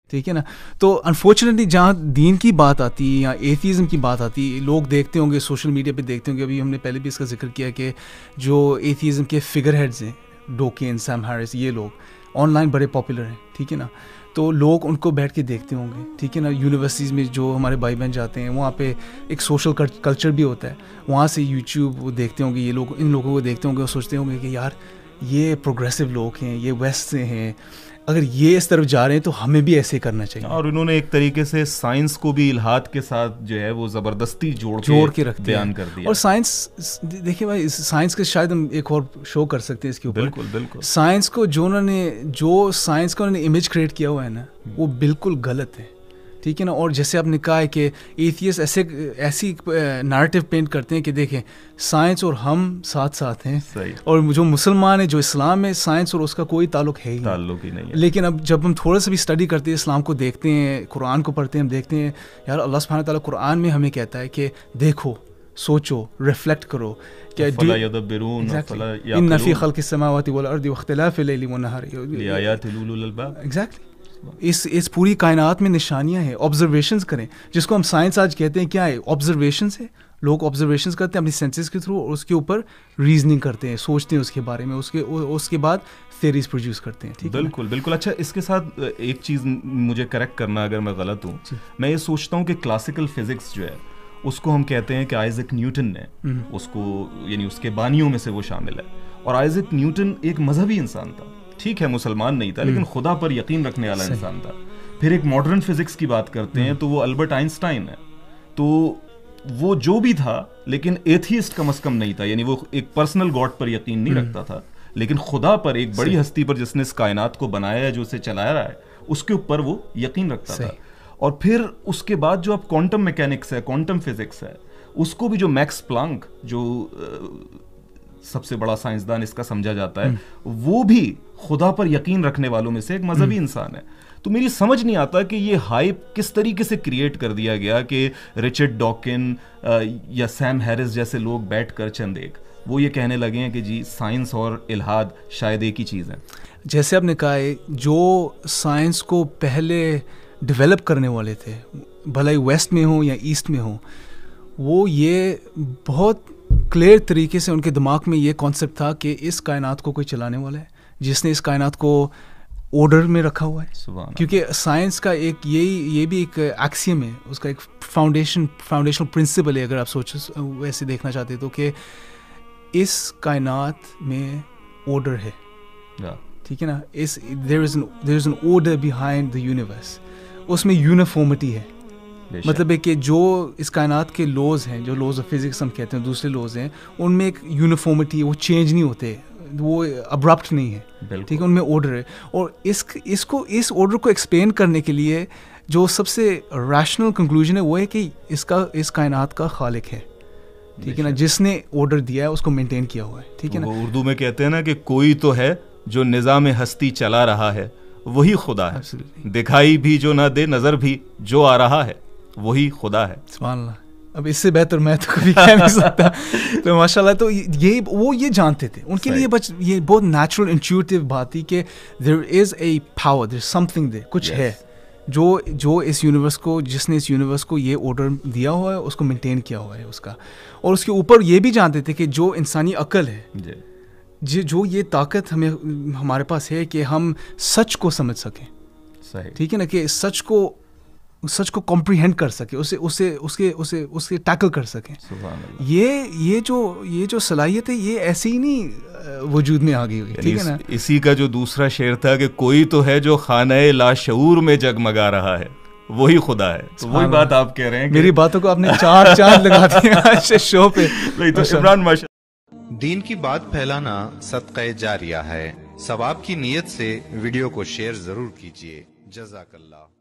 ٹھیک ہے نا. تو انفارچونیٹلی جہاں دین کی بات آتی ہے یا ایتھیزم کی بات آتی ہے, لوگ دیکھتے ہوں گے سوشل میڈیا پہ دیکھتے ہوں گے, ابھی ہم نے پہلے بھی اس کا ذکر کیا کہ جو ایتھیزم کے فگر ہیڈز ہیں, ڈوکین, سیم ہیرس, یہ لوگ آن لائن بڑے پاپولر ہیں, ٹھیک ہے نا. تو لوگ ان کو بیٹھ کے دیکھتے ہوں گے, ٹھیک ہے نا. یونیورسٹیز میں جو ہمارے بھائی بہن جاتے ہیں وہاں پہ ایک سوشل کلچر بھی ہوتا ہے, وہاں سے یوٹیوب وہ دیکھتے ہوں گے, یہ لوگ ان لوگوں کو دیکھتے ہوں گے اور سوچتے ہوں گے کہ یار یہ پروگریسو لوگ ہیں, یہ ویسٹ سے ہیں, اگر یہ اس طرف جا رہے ہیں تو ہمیں بھی ایسے کرنا چاہیے. اور انہوں نے ایک طریقے سے سائنس کو بھی الحاد کے ساتھ جو ہے وہ زبردستی جوڑ کے رکھ بیان کر دیا. اور سائنس دیکھیے بھائی, سائنس کے شاید ہم ایک اور شو کر سکتے ہیں اس کے اوپر. بالکل بالکل. سائنس کو جو سائنس کا انہوں نے امیج کریٹ کیا ہوا ہے نا, وہ بالکل غلط ہے, ٹھیک ہے نا. اور جیسے آپ نے کہا ہے کہ ایتھیس ایسی نریٹو پینٹ کرتے ہیں کہ دیکھیں سائنس اور ہم ساتھ ساتھ ہیں, اور جو مسلمان ہیں, جو اسلام ہے, سائنس اور اس کا کوئی تعلق ہے ہی نہیں ہے. لیکن اب جب ہم تھوڑا سا بھی اسٹڈی کرتے ہیں, اسلام کو دیکھتے ہیں, قرآن کو پڑھتے ہیں, ہم دیکھتے ہیں یار اللہ سبحانہ تعالیٰ قرآن میں ہمیں کہتا ہے کہ دیکھو, سوچو, ریفلیکٹ کرو, کہ ان فی خلق السماوات والارض واختلاف اللیل والنہار لآیات لأولی الالباب. ایگزیکٹلی, اس پوری کائنات میں نشانیاں ہیں. آبزرویشنز کریں, جس کو ہم سائنس آج کہتے ہیں, کیا ہے آبزرویشنز ہے. لوگ آبزرویشنز کرتے ہیں اپنی سینسز کے تھرو, اور اس کے اوپر ریزننگ کرتے ہیں, سوچتے ہیں اس کے بارے میں, اس کے بعد تھیریز پروڈیوس کرتے ہیں. بالکل بالکل. اچھا, اس کے ساتھ ایک چیز مجھے کریکٹ کرنا اگر میں غلط ہوں, میں یہ سوچتا ہوں کہ کلاسیکل فزکس جو ہے اس کو ہم کہتے ہیں کہ آئزک نیوٹن نے اس کو, یعنی اس کے بانیوں میں سے وہ شامل ہے. اور آئزک نیوٹن ایک مذہبی انسان تھا, ٹھیک ہے مسلمان نہیں تھا, لیکن خدا پر یقین رکھنے والا انسان تھا. پھر ایک ماڈرن فزکس کی بات کرتے ہیں تو وہ البرٹ آئنسٹائن ہے. تو وہ جو بھی تھا لیکن ایتھیسٹ کم از کم نہیں تھا, یعنی وہ ایک پرسنل گاڈ پر یقین نہیں رکھتا تھا, لیکن خدا پر, ایک بڑی ہستی پر جس نے اس کائنات کو بنایا ہے, جو اسے چلایا رہا ہے, اس کے اوپر وہ یقین رکھتا تھا. اور پھر اس کے بعد جو اب کوانٹم میکینکس ہے, کوانٹم فزکس ہے, اس کو بھی جو میکس پلانک, جو سب سے بڑا سائنسدان اس کا سمجھا جاتا ہے, وہ بھی خدا پر یقین رکھنے والوں میں سے ایک مذہبی انسان ہے. تو میری سمجھ نہیں آتا کہ یہ ہائپ کس طریقے سے کریٹ کر دیا گیا کہ رچرڈ ڈاکن یا سیم ہیرس جیسے لوگ بیٹھ کر چند ایک وہ یہ کہنے لگے ہیں کہ جی سائنس اور الحاد شاید ایک ہی چیز ہے. جیسے آپ نے کہا ہے, جو سائنس کو پہلے ڈیولپ کرنے والے تھے, بھلا ہی ویسٹ میں ہوں یا ایسٹ میں ہوں, وہ یہ بہت کلیئر طریقے سے ان کے دماغ میں یہ کانسیپٹ تھا کہ اس کائنات کو کوئی چلانے والا ہے, جس نے اس کائنات کو آرڈر میں رکھا ہوا ہے. کیونکہ سائنس کا ایک یہ بھی ایک ایکسیم ہے, اس کا ایک فاؤنڈیشنل پرنسپل ہے, اگر آپ ویسے دیکھنا چاہتے تو, کہ اس کائنات میں آرڈر ہے, ٹھیک ہے نا. There is an order behind the universe, اس میں یونیفارمٹی ہے. مطلب ہے کہ جو اس کائنات کے لوز ہیں, جو لوز آف فزکس ہم کہتے ہیں, دوسرے لوز ہیں, ان میں ایک یونیفارمٹی ہے, وہ چینج نہیں ہوتے, وہ ابرپٹ نہیں ہے, ٹھیک ہے, ان میں آرڈر ہے. اور اس آرڈر کو ایکسپلین کرنے کے لیے جو سب سے ریشنل کنکلوژن ہے وہ ہے کہ اس کائنات کا خالق ہے, ٹھیک ہے نا, جس نے آرڈر دیا ہے, اس کو مینٹین کیا ہوا ہے, ٹھیک ہے نا. اردو میں کہتے ہیں نا کہ کوئی تو ہے جو نظام ہستی چلا رہا ہے, وہی خدا ہے. دکھائی بھی جو نہ دے, نظر بھی جو آ رہا ہے, وہی خدا ہے. سبحان اللہ. اب اس سے بہتر میں تو کبھی کہہ نہیں سکتا. تو ماشاء اللہ, تو وہ یہ جانتے تھے, ان کے لیے یہ بہت نیچرل انٹیوٹیو بات تھی کہ دیر از a power, there is some thing, دیر کچھ ہے جو اس یونیورس کو, جس نے اس یونیورس کو یہ آرڈر دیا ہوا ہے, اس کو مینٹین کیا ہوا ہے اس کا. اور اس کے اوپر یہ بھی جانتے تھے کہ جو انسانی عقل ہے, جو یہ طاقت ہمارے پاس ہے کہ ہم سچ کو سمجھ سکیں, ٹھیک ہے نا, کہ سچ کو کمپریہینڈ کر سکے, اسے ٹیکل کر سکیں. یہ جو صلاحیت ہے, یہ ایسی ہی نہیں وجود میں آ گئی ہوئی, ٹھیک ہے نا. اسی کا جو دوسرا شعر تھا کہ کوئی تو ہے جو خانہ لاشعور میں جگمگا رہا ہے, وہی خدا ہے. تو وہی بات آپ کہہ رہے ہیں. میری باتوں کو آپ نے چار چاند لگا دیا شو پہ. تو عمران ماشاء دین کی بات پھیلانا صدقہ جاریہ ہے. ثواب کی نیت سے ویڈیو کو شیئر ضرور کیجیے. جزاک اللہ.